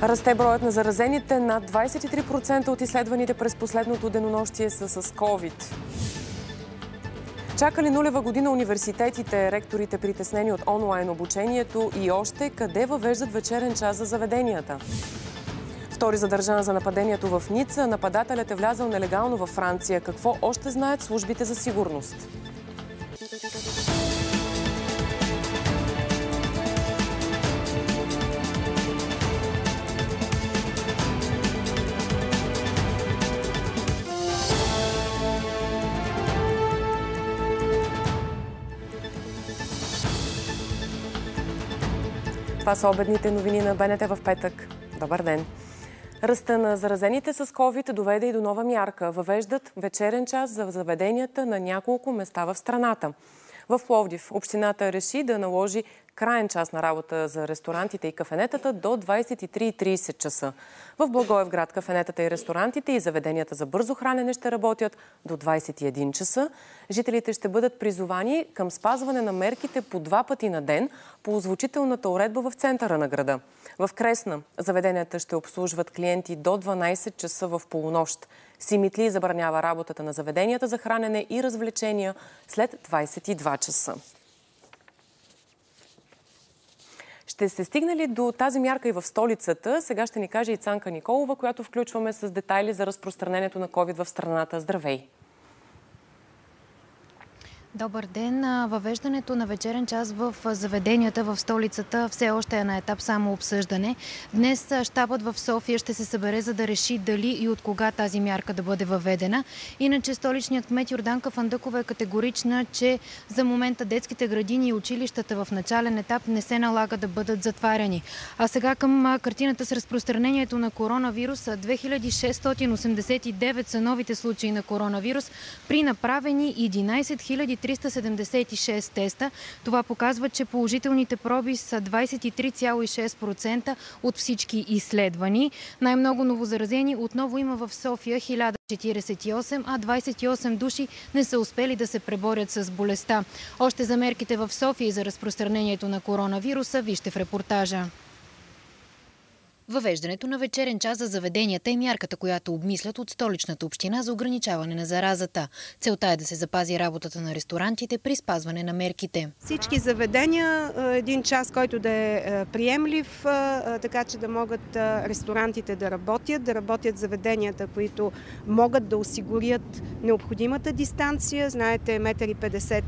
Расте броят на заразените. Над 23% от изследваните през последното денонощие са с COVID. Чакали нулева година университетите, ректорите притеснени от онлайн обучението и още къде въвеждат вечерен час за заведенията. Втори задържан за нападението в Ница. Нападателят е влязъл нелегално във Франция. Какво още знаят службите за сигурност? Това са обедните новини на БНТ в петък. Добър ден! Ръста на заразените с COVID доведе и до нова мярка. Въвеждат вечерен час за заведенията на няколко места в страната. В Пловдив общината реши да наложи краен час на работа за ресторантите и кафенетата до 23:30 часа. В Благоевград кафенетата и ресторантите и заведенията за бързо хранене ще работят до 21 часа. Жителите ще бъдат призовани към спазване на мерките по 2 пъти на ден по озвучителната уредба в центъра на града. В Кресна заведенията ще обслужват клиенти до 12 часа в полунощ. Симитли забранява работата на заведенията за хранене и развлечения след 22 часа. Ще се стигне ли до тази мярка и в столицата? Сега ще ни каже и Цанка Николова, която включваме с детайли за разпространението на COVID в страната. Здравей! Добър ден! Въвеждането на вечерен час в заведенията в столицата все още е на етап само обсъждане. Днес щабът в София ще се събере, за да реши дали и от кога тази мярка да бъде въведена. Иначе столичният кмет Йорданка Фандъкова е категорична, че за момента детските градини и училищата в начален етап не се налага да бъдат затваряни. А сега към картината с разпространението на коронавируса. 2689 са новите случаи на коронавирус при направени 11 376 теста. Това показва, че положителните проби са 23,6% от всички изследвани. Най-много новозаразени отново има в София 1048, а 28 души не са успели да се преборят с болестта. Още за мерките в София и за разпространението на коронавируса вижте в репортажа. Въвеждането на вечерен час за заведенията е мярката, която обмислят от столичната община за ограничаване на заразата. Целта е да се запази работата на ресторантите при спазване на мерките. Всички заведения, един час, който да е приемлив, така че да могат ресторантите да работят заведенията, които могат да осигурят необходимата дистанция. Знаете, 1,50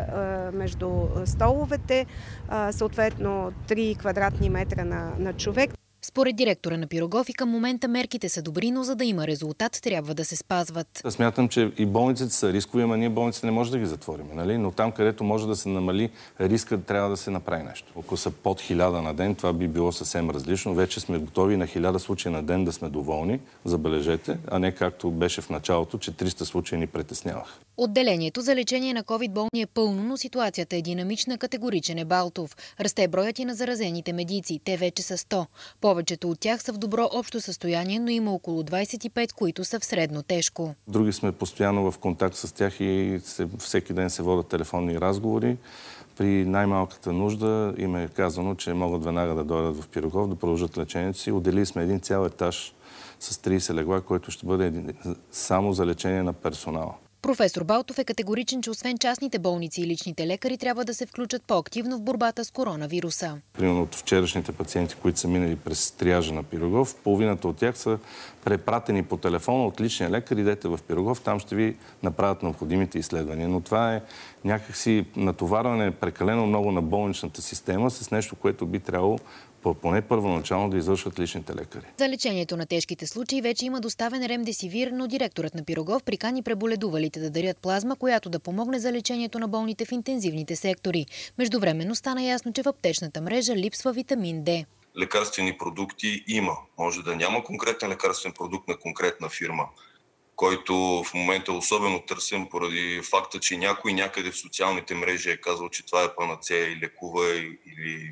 м между столовете, съответно 3 квадратни метра на човек. Според директора на Пирогов и към момента мерките са добри, но за да има резултат, трябва да се спазват. Смятам, че и болниците са рискови, ама ние болниците не можем да ги затворим. Нали? Но там, където може да се намали риска, трябва да се направи нещо. Ако са под 1000 на ден, това би било съвсем различно. Вече сме готови на 1000 случаи на ден да сме доволни, забележете, а не както беше в началото, че 300 случаи ни притесняваха. Отделението за лечение на COVID болни е пълно, но ситуацията е динамична, категоричен е Балтов. Расте броят и на заразените медици. Те вече са 100. Повечето от тях са в добро общо състояние, но има около 25, които са в средно тежко. Други сме постоянно в контакт с тях и всеки ден се водят телефонни разговори. При най-малката нужда им е казано, че могат веднага да дойдат в Пирогов, да продължат лечението си. Отделили сме един цял етаж с 30 легла, който ще бъде само за лечение на персонала. Професор Балтов е категоричен, че освен частните болници и личните лекари трябва да се включат по-активно в борбата с коронавируса. Примерно от вчерашните пациенти, които са минали през триажа на Пирогов, половината от тях са препратени по телефона от личния лекар. Идете в Пирогов, там ще ви направят необходимите изследвания. Но това е някакси натоварване прекалено много на болничната система с нещо, което би трябвало поне първоначално да извършват личните лекари. За лечението на тежките случаи вече има доставен ремдесивир, но директорът на Пирогов прикани преболедувалите да дарят плазма, която да помогне за лечението на болните в интензивните сектори. Междувременно стана ясно, че в аптечната мрежа липсва витамин Д. Лекарствени продукти има. Може да няма конкретен лекарствен продукт на конкретна фирма, който в момента е особено търсен поради факта, че някой някъде в социалните мрежи е казал, че това е панацея и лекува или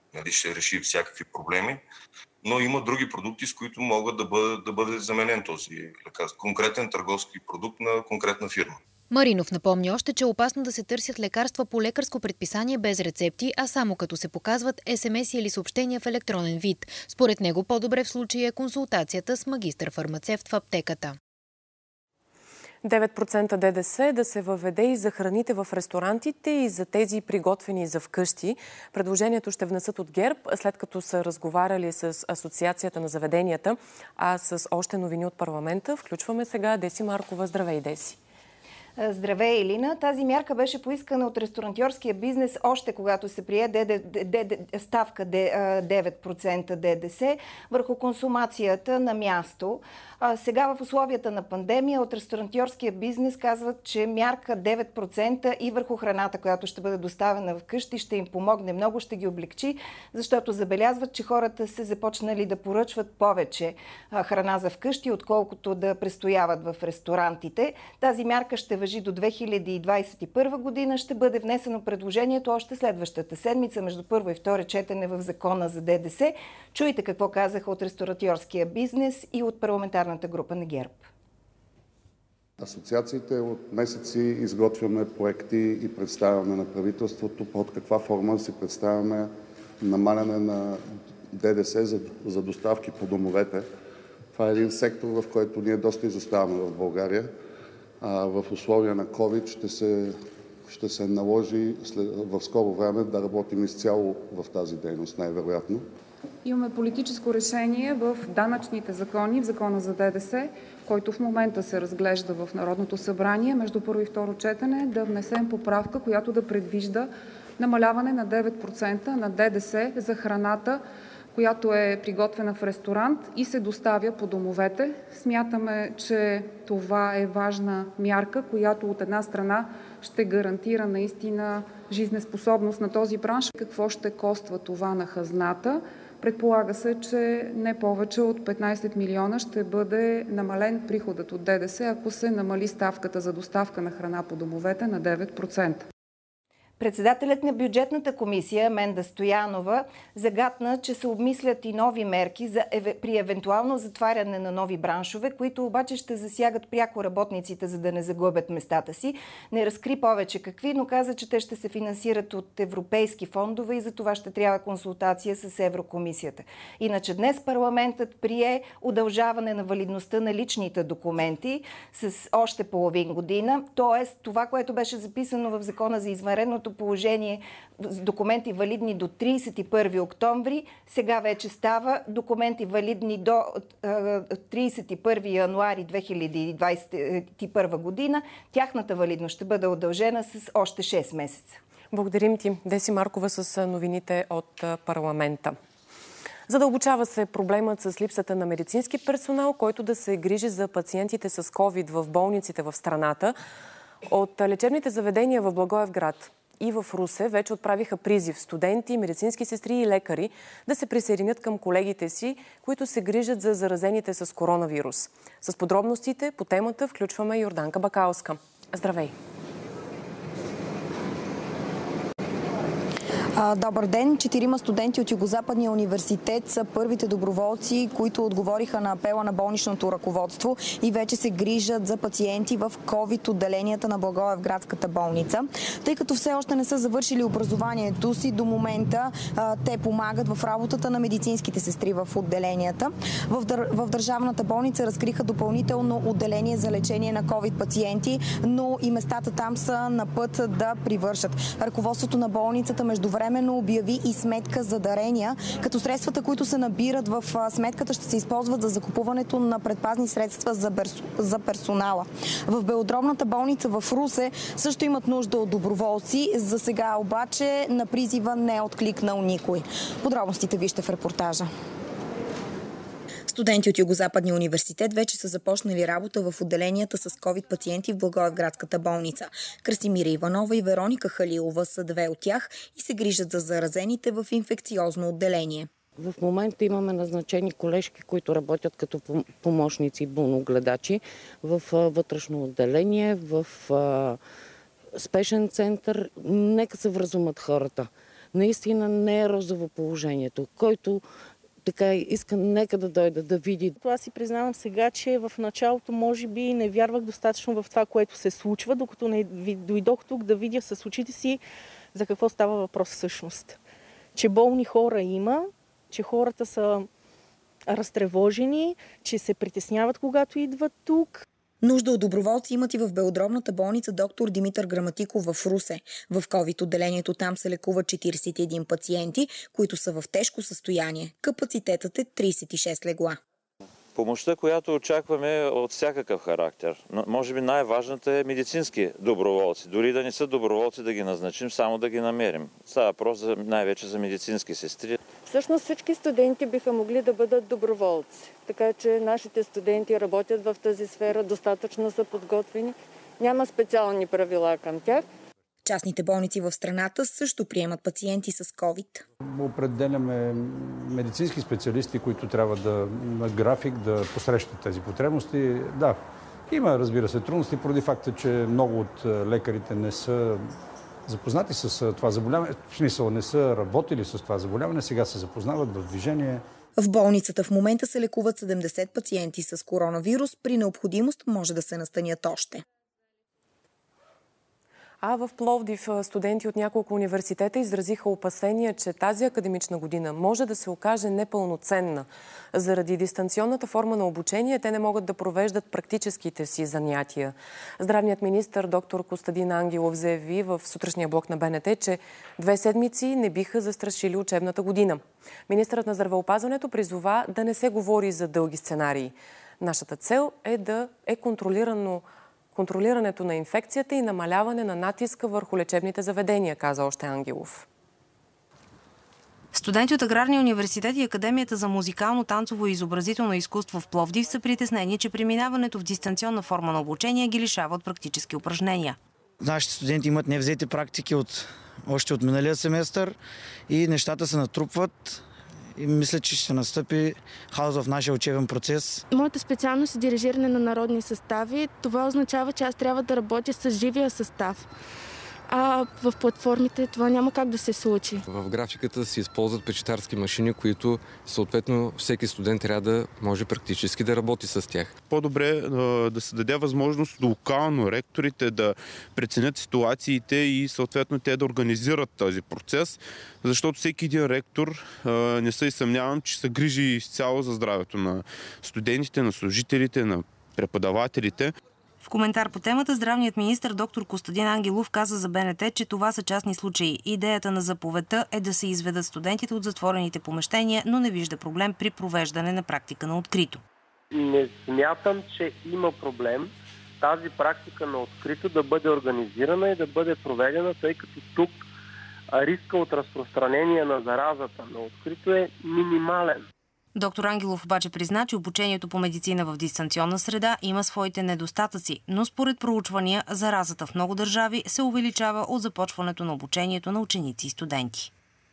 ще реши всякакви проблеми, но има други продукти, с които могат да бъде заменен този лекарство. Конкретен търговски продукт на конкретна фирма. Маринов напомни още, че е опасно да се търсят лекарства по лекарско предписание без рецепти, а само като се показват СМС или съобщения в електронен вид. Според него по-добре в случая е консултацията с магистър-фармацевт в аптеката. 9% ДДС да се въведе и за храните в ресторантите и за тези приготвени за вкъщи. Предложението ще внесат от ГЕРБ, след като са разговаряли с Асоциацията на заведенията, а с още новини от парламента. Включваме сега Деси Маркова. Здравей, Деси! Здравей, Илина. Тази мярка беше поискана от ресторантьорския бизнес още когато се прие ставка 9% ДДС върху консумацията на място. Сега в условията на пандемия от ресторантьорския бизнес казват, че мярка 9% и върху храната, която ще бъде доставена вкъщи, ще им помогне много, ще ги облегчи, защото забелязват, че хората се започнали да поръчват повече храна за вкъщи, отколкото да престояват в ресторантите. Тази мярка ще важи до 2021 година. Ще бъде внесено предложението още следващата седмица между първо и второ четене в Закона за ДДС. Чуйте какво казаха от ресторантьорския бизнес и от парламентарната група на ГЕРБ. Асоциациите от месеци изготвяме проекти и представяме на правителството под каква форма си представяме намаляне на ДДС за доставки по домовете. Това е един сектор, в който ние доста изоставаме в България. В условия на COVID ще се наложи в скоро време да работим изцяло в тази дейност, най-вероятно. Имаме политическо решение в данъчните закони, в Закона за ДДС, който в момента се разглежда в Народното събрание, между първо и второ четене, да внесем поправка, която да предвижда намаляване на 9% на ДДС за храната, която е приготвена в ресторант и се доставя по домовете. Смятаме, че това е важна мярка, която от една страна ще гарантира наистина жизнеспособност на този бранш. Какво ще коства това на хазната? Предполага се, че не повече от 15 милиона ще бъде намален приходът от ДДС, ако се намали ставката за доставка на храна по домовете на 9%. Председателят на бюджетната комисия Менда Стоянова загатна, че се обмислят и нови мерки при евентуално затваряне на нови браншове, които обаче ще засягат пряко работниците, за да не загубят местата си. Не разкри повече какви, но каза, че те ще се финансират от европейски фондове и за това ще трябва консултация с Еврокомисията. Иначе днес парламентът прие удължаване на валидността на личните документи с още половин година, т.е. това, което беше записано в Закона за извънредното положение, документи валидни до 31 октомври, сега вече става документи валидни до 31 януари 2021 година. Тяхната валидност ще бъде удължена с още 6 месеца. Благодарим ти, Деси Маркова, с новините от парламента. Задълбочава се проблемът с липсата на медицински персонал, който да се грижи за пациентите с COVID в болниците в страната. От лечебните заведения в Благоевград и в Русе вече отправиха призив студенти, медицински сестри и лекари да се присъединят към колегите си, които се грижат за заразените с коронавирус. С подробностите по темата включваме Йорданка Бакалска. Здравей! Добър ден! 4 студенти от Югозападния университет са първите доброволци, които отговориха на апела на болничното ръководство и вече се грижат за пациенти в COVID отделенията на Благоевградската болница. Тъй като все още не са завършили образованието си, до момента те помагат в работата на медицинските сестри в отделенията. В държавната болница разкриха допълнително отделение за лечение на COVID пациенти, но и местата там са на път да привършат. Ръководството на болницата междувременно обяви и сметка за дарения, като средствата, които се набират в сметката, ще се използват за закупуването на предпазни средства за персонала. В Белодробната болница в Русе също имат нужда от доброволци. За сега обаче на призива не е откликнал никой. Подробностите вижте в репортажа. Студенти от Югозападния университет вече са започнали работа в отделенията с COVID пациенти в Благоевградската болница. Красимира Иванова и Вероника Халилова са две от тях и се грижат за заразените в инфекциозно отделение. В момента имаме назначени колежки, които работят като помощници болногледачи в вътрешно отделение, в спешен център. Нека се вразумат хората. Наистина не е розово положението. Който така иска нека да дойде да види. Аз си признавам сега, че в началото може би не вярвах достатъчно в това, което се случва, докато не дойдох тук да видя с очите си за какво става въпрос всъщност. Че болни хора има, че хората са разтревожени, че се притесняват, когато идват тук. Нужда от доброволци имат и в белодробната болница доктор Димитър Граматиков в Русе. В COVID-отделението там се лекуват 41 пациенти, които са в тежко състояние. Капацитетът е 36 легла. Помощта, която очакваме от всякакъв характер. Но може би най-важната е медицински доброволци. Дори да не са доброволци да ги назначим, само да ги намерим. Става въпрос най-вече за медицински сестри. Всъщност всички студенти биха могли да бъдат доброволци. Така че нашите студенти работят в тази сфера, достатъчно са подготвени. Няма специални правила към тях. Частните болници в страната също приемат пациенти с COVID. Определяме медицински специалисти, които трябва да на график да посрещат тези потребности. Да, има, разбира се, трудности поради факта, че много от лекарите не са запознати с това заболяване. В смисъл, не са работили с това заболяване, сега се запознават в движение. В болницата в момента се лекуват 70 пациенти с коронавирус. При необходимост може да се настанят още. А в Пловдив студенти от няколко университета изразиха опасения, че тази академична година може да се окаже непълноценна. Заради дистанционната форма на обучение те не могат да провеждат практическите си занятия. Здравният министър доктор Костадин Ангелов заяви в сутрешния блок на БНТ, че 2 седмици не биха застрашили учебната година. Министърът на здравеопазването призова да не се говори за дълги сценарии. Нашата цел е да е контролирането на инфекцията и намаляване на натиска върху лечебните заведения, каза още Ангелов. Студенти от Аграрния университет и Академията за музикално, танцово и изобразително изкуство в Пловдив са притеснени, че преминаването в дистанционна форма на обучение ги лишава от практически упражнения. Нашите студенти имат невзети практики още от миналия семестър и нещата се натрупват. И мисля, че ще настъпи хаос в нашия учебен процес. Моята специалност е дирижиране на народни състави. Това означава, че аз трябва да работя с живия състав. А в платформите това няма как да се случи. В графиката се използват печатарски машини, които съответно всеки студент трябва да може практически да работи с тях. По-добре да се даде възможност локално ректорите да преценят ситуациите и съответно те да организират този процес, защото всеки един ректор, не се съмнявам, че се грижи изцяло за здравето на студентите, на служителите, на преподавателите. В коментар по темата здравният министър доктор Костадин Ангелов каза за БНТ, че това са частни случаи. Идеята на заповедта е да се изведат студентите от затворените помещения, но не вижда проблем при провеждане на практика на открито. Не смятам, че има проблем тази практика на открито да бъде организирана и да бъде проведена, тъй като тук риска от разпространение на заразата на открито е минимален. Доктор Ангелов обаче призна, че обучението по медицина в дистанционна среда има своите недостатъци, но според проучвания заразата в много държави се увеличава от започването на обучението на ученици и студенти.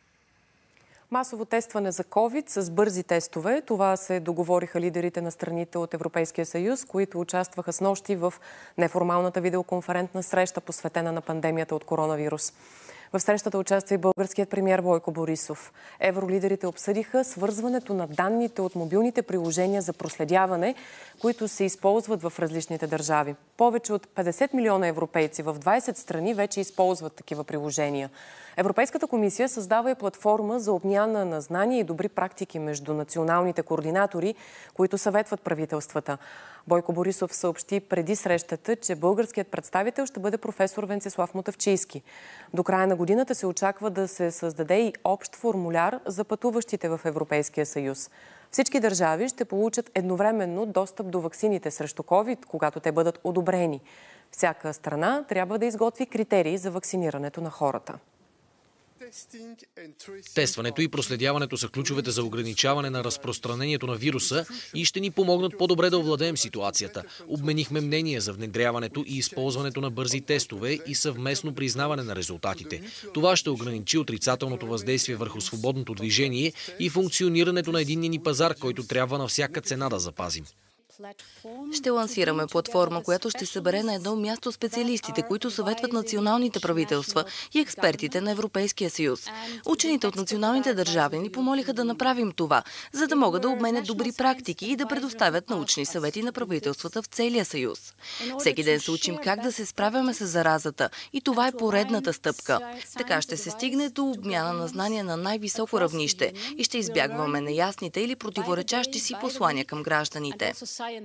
Масово тестване за COVID с бързи тестове. Това се договориха лидерите на страните от Европейския съюз, които участваха снощи в неформалната видеоконферентна среща, посветена на пандемията от коронавирус. В срещата участва и българският премиер Бойко Борисов. Евролидерите обсъдиха свързването на данните от мобилните приложения за проследяване, които се използват в различните държави. Повече от 50 милиона европейци в 20 страни вече използват такива приложения. Европейската комисия създава и платформа за обмяна на знания и добри практики между националните координатори, които съветват правителствата. Бойко Борисов съобщи преди срещата, че българският представител ще бъде професор Венцислав Мутавчийски. До края на годината се очаква да се създаде и общ формуляр за пътуващите в Европейския съюз. Всички държави ще получат едновременно достъп до ваксините срещу COVID, когато те бъдат одобрени. Всяка страна трябва да изготви критерии за вакцинирането на хората. Тестването и проследяването са ключовете за ограничаване на разпространението на вируса и ще ни помогнат по-добре да овладеем ситуацията. Обменихме мнение за внедряването и използването на бързи тестове и съвместно признаване на резултатите. Това ще ограничи отрицателното въздействие върху свободното движение и функционирането на единния ни пазар, който трябва на всяка цена да запазим. Ще лансираме платформа, която ще събере на едно място специалистите, които съветват националните правителства и експертите на Европейския съюз. Учените от националните държави ни помолиха да направим това, за да могат да обменят добри практики и да предоставят научни съвети на правителствата в целия съюз. Всеки ден се учим как да се справяме с заразата и това е поредната стъпка. Така ще се стигне до обмяна на знания на най-високо равнище и ще избягваме неясните или противоречащи си послания към гражданите.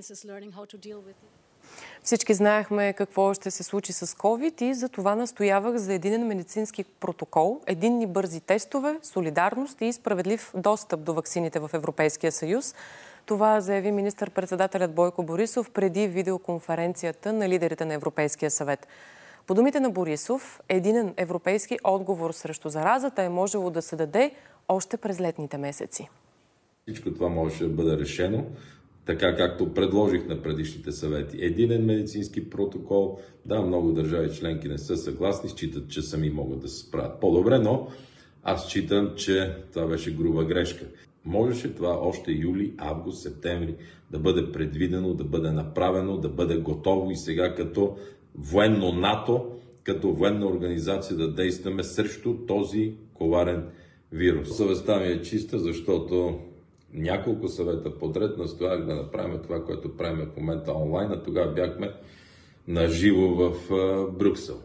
Всички знаехме какво ще се случи с COVID и за това настоявах за единен медицински протокол, единни бързи тестове, солидарност и справедлив достъп до ваксините в Европейския съюз. Това заяви министър-председателят Бойко Борисов преди видеоконференцията на лидерите на Европейския съвет. По думите на Борисов, единен европейски отговор срещу заразата е можело да се даде още през летните месеци. Всичко това можеше да бъде решено, така както предложих на предишните съвети. Единен медицински протокол. Да, много държави членки не са съгласни, считат, че сами могат да се справят по-добре, но аз считам, че това беше груба грешка. Можеше това още юли, август, септември да бъде предвидено, да бъде направено, да бъде готово и сега като военно НАТО, като военна организация да действаме срещу този коварен вирус. Съвестта ми е чиста, защото няколко съвета подред настоях да направим това, което правим в момента онлайн, а тогава бяхме наживо в Брюксел.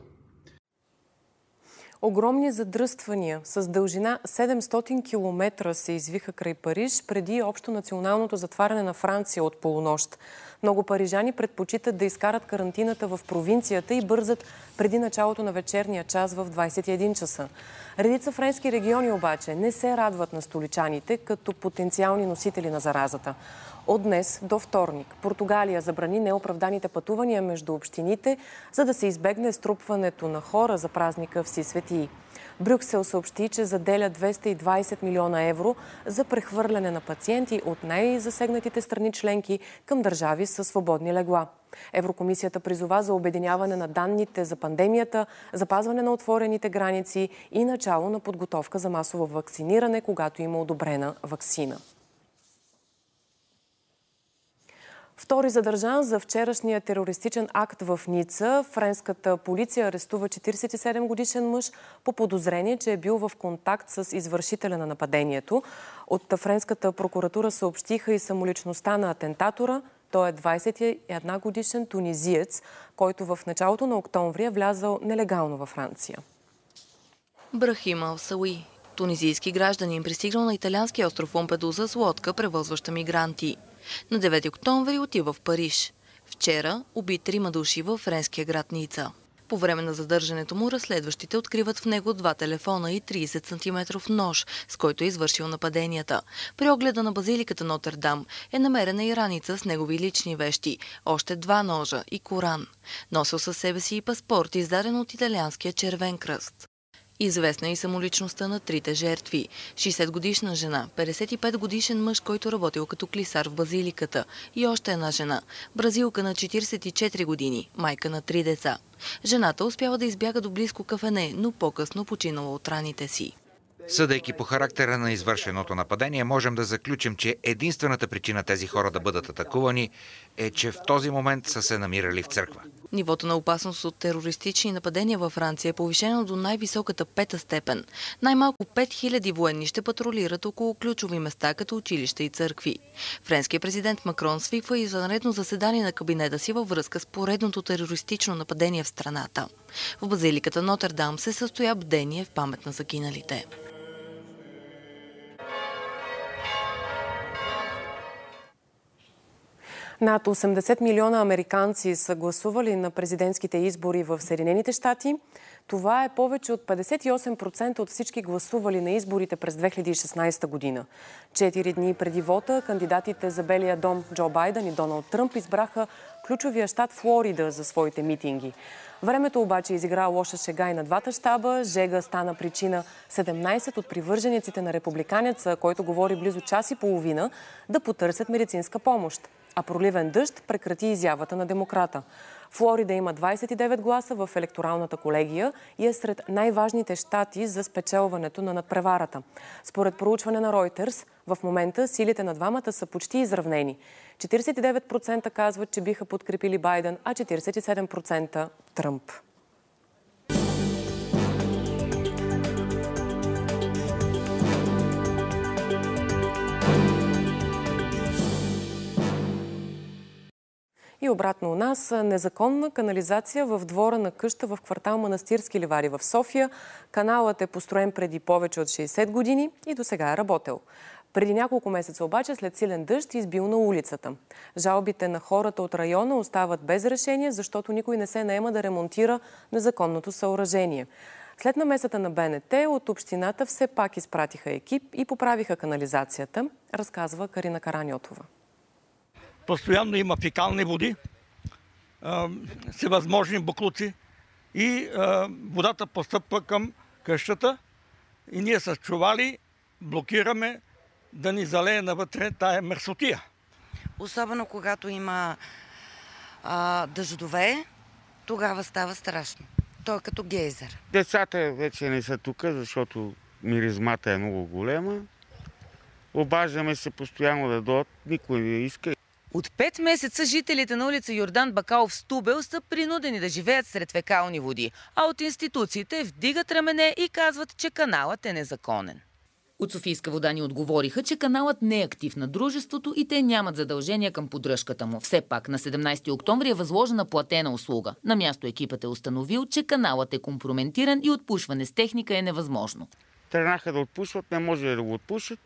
Огромни задръствания с дължина 700 км се извиха край Париж преди общонационалното затваряне на Франция от полунощ. Много парижани предпочитат да изкарат карантината в провинцията и бързат преди началото на вечерния час в 21 часа. Редица френски региони обаче не се радват на столичаните като потенциални носители на заразата. От днес до вторник Португалия забрани неоправданите пътувания между общините, за да се избегне струпването на хора за празника Всесветии. Брюксел съобщи, че заделя 220 милиона евро за прехвърляне на пациенти от най-засегнатите страни членки към държави със свободни легла. Еврокомисията призова за обединяване на данните за пандемията, запазване на отворените граници и начало на подготовка за масово вакциниране, когато има одобрена ваксина. Втори задържан за вчерашния терористичен акт в Ница. Френската полиция арестува 47-годишен мъж по подозрение, че е бил в контакт с извършителя на нападението. От френската прокуратура съобщиха и самоличността на атентатора. Той е 21-годишен тунизиец, който в началото на октомври е влязъл нелегално във Франция. Брахим Ал-Сауи, тунизийски гражданин, пристигнал на италианския остров Лампедуза с лодка, превозваща мигранти. На 9 октомври отива в Париж. Вчера уби 3 души във френския град Ница. По време на задържането му разследващите откриват в него 2 телефона и 30 см нож, с който е извършил нападенията. При огледа на базиликата Нотр-Дам е намерена и раница с негови лични вещи, още 2 ножа и Коран. Носил със себе си и паспорт, издаден от италианския Червен кръст. Известна и самоличността на 3 жертви. 60-годишна жена, 55-годишен мъж, който работил като клисар в базиликата и още една жена, бразилка на 44 години, майка на 3 деца. Жената успява да избяга до близко кафене, но по-късно починала от раните си. Съдейки по характера на извършеното нападение, можем да заключим, че единствената причина тези хора да бъдат атакувани е, че в този момент са се намирали в църква. Нивото на опасност от терористични нападения във Франция е повишено до най-високата 5-та степен. Най-малко 5000 военни ще патрулират около ключови места, като училища и църкви. Френският президент Макрон свиква извънредно заседание на кабинета си във връзка с поредното терористично нападение в страната. В базиликата Нотр-Дам се състоя бдение в памет на загиналите. Над 80 милиона американци са гласували на президентските избори в Съединените щати. Това е повече от 58% от всички гласували на изборите през 2016 година. 4 дни преди вота, кандидатите за Белия дом Джо Байден и Доналд Тръмп избраха ключовия щат Флорида за своите митинги. Времето обаче изигра лоша шега и на двата щаба. Жега стана причина 17 от привържениците на републиканеца, който говори близо час и половина, да потърсят медицинска помощ. А проливен дъжд прекрати изявата на демократа. Флорида има 29 гласа в електоралната колегия и е сред най-важните щати за спечелването на надпреварата. Според проучване на Reuters, в момента силите на двамата са почти изравнени. 49% казват, че биха подкрепили Байден, а 47% Тръмп. И обратно у нас незаконна канализация в двора на къща в квартал Манастирски ливади в София. Каналът е построен преди повече от 60 години и до сега е работел. Преди няколко месеца обаче след силен дъжд избил на улицата. Жалбите на хората от района остават без решение, защото никой не се наема да ремонтира незаконното съоръжение. След намесата на БНТ от общината все пак изпратиха екип и поправиха канализацията, разказва Карина Караньотова. Постоянно има фекални води, всевъзможни боклуци и водата постъпва към къщата и ние с чували блокираме да ни залее навътре тая мерсотия. Особено когато има дъждове, тогава става страшно. То е като гейзер. Децата вече не са тук, защото миризмата е много голема. Обаждаме се постоянно да дойдат, никой не иска. От 5 месеца жителите на улица Йордан Бакалов в Стубел са принудени да живеят сред фекални води, а от институциите вдигат рамене и казват, че каналът е незаконен. От Софийска вода ни отговориха, че каналът не е актив на дружеството и те нямат задължения към поддръжката му. Все пак на 17 октомври е възложена платена услуга. На място екипът е установил, че каналът е компрометиран и отпушване с техника е невъзможно. Тръгнаха да отпушват, не може да го отпушат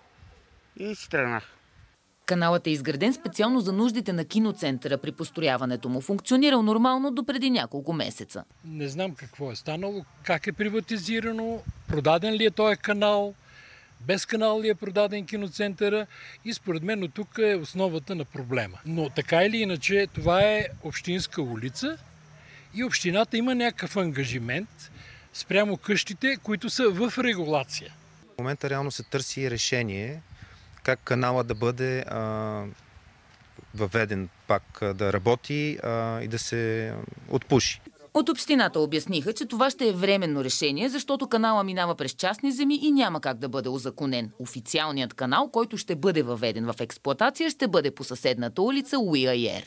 и си тръгнаха. Каналът е изграден специално за нуждите на киноцентъра при построяването му. Функционирал нормално до преди няколко месеца. Не знам какво е станало, как е приватизирано, продаден ли е този канал, без канал ли е продаден киноцентъра и според мен от тук е основата на проблема. Но така или иначе това е общинска улица и общината има някакъв ангажимент спрямо къщите, които са в регулация. В момента реално се търси решение как канала да бъде въведен пак да работи и да се отпуши. От общината обясниха, че това ще е временно решение, защото канала минава през частни земи и няма как да бъде узаконен. Официалният канал, който ще бъде въведен в експлоатация, ще бъде по съседната улица Уиайер.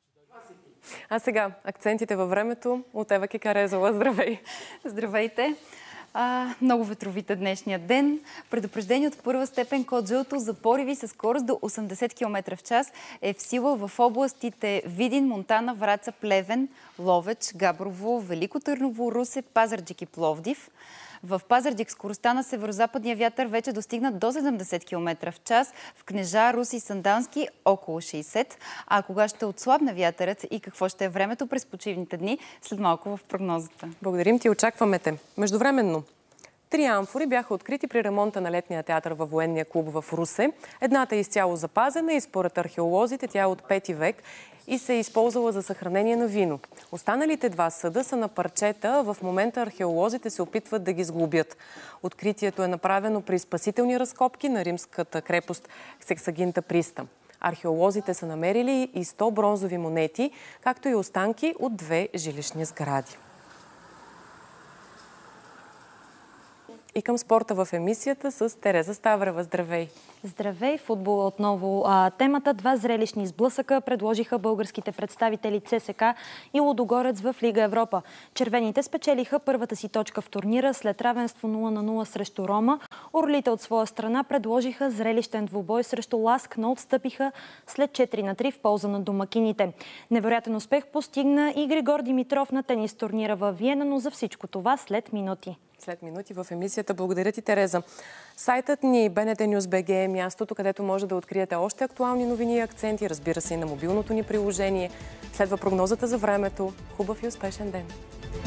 А сега акцентите във времето от Ева Кикарезова. Здравей! Здравейте! Много ветровите днешния ден. Предупреждение от първа степен код жълто за пориви със скорост до 80 км в час е в сила в областите Видин, Монтана, Враца, Плевен, Ловеч, Габрово, Велико Търново, Русе, Пазарджик и Пловдив. В Пазарджик скоростта на северозападния вятър вече достигна до 70 км в час, в Кнежа, Руси и Сандански около 60. А кога ще отслабне вятърът и какво ще е времето през почивните дни, след малко в прогнозата. Благодарим ти, очакваме те. Междувременно, 3 амфори бяха открити при ремонта на летния театър във военния клуб в Русе. Едната е изцяло запазена и според археолозите тя е от 5 век и се е използвала за съхранение на вино. Останалите 2 съда са на парчета, в момента археолозите се опитват да ги сглобят. Откритието е направено при спасителни разкопки на римската крепост Сексагинта Приста. Археолозите са намерили и 100 бронзови монети, както и останки от 2 жилищни сгради. И към спорта в емисията с Тереза Ставрева. Здравей! Здравей! Футбола отново. Темата 2 зрелищни сблъсъка предложиха българските представители ЦСКА и Лудогорец в Лига Европа. Червените спечелиха първата си точка в турнира след равенство 0-0 срещу Рома. Орлите от своя страна предложиха зрелищен двубой срещу Ласк, но отстъпиха след 4-3 в полза на домакините. Невероятен успех постигна и Григор Димитров на тенис турнира във Виена, но за всичко това след минути. След минути в емисията. Благодаря ти, Тереза. Сайтът ни BNT News BG е мястото, където може да откриете още актуални новини и акценти, разбира се и на мобилното ни приложение. Следва прогнозата за времето. Хубав и успешен ден!